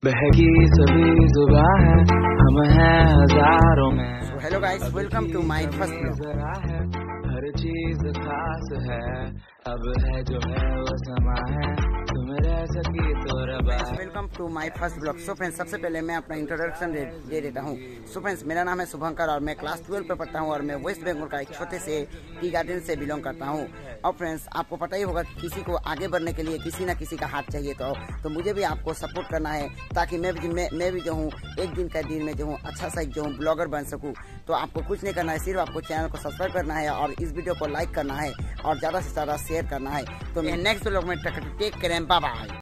बहकी सभी जुबां है, हम हैं हजारों में। So hello guys, welcome to my first vlog. जरा है हर चीज खास है, अब है जो है वो समा है, तुम रह सकी तो रबा है। Welcome to my first blog. So friends, सबसे पहले मैं अपना इंट्रोडक्शन दे देता हूँ। सो फ्रेंड्स, मेरा नाम है शुभंकर और मैं क्लास 12 पे पढ़ता हूँ और मैं वेस्ट बंगाल का एक छोटे से टी गार्डन से बिलोंग करता हूँ। और फ्रेंड्स, आपको पता ही होगा किसी को आगे बढ़ने के लिए किसी न किसी का हाथ चाहिए, तो मुझे भी आपको सपोर्ट करना है ताकि मैं भी जो हूँ एक दिन का दिन में जो हूँ अच्छा सा जो हूँ ब्लॉगर बन सकूँ। तो आपको कुछ नहीं करना है, सिर्फ आपको चैनल को सब्सक्राइब करना है और इस वीडियो को लाइक करना है और ज़्यादा से ज़्यादा शेयर करना है। तो मैं नेक्स्ट ब्लॉग में टेक करें, बाय बाय।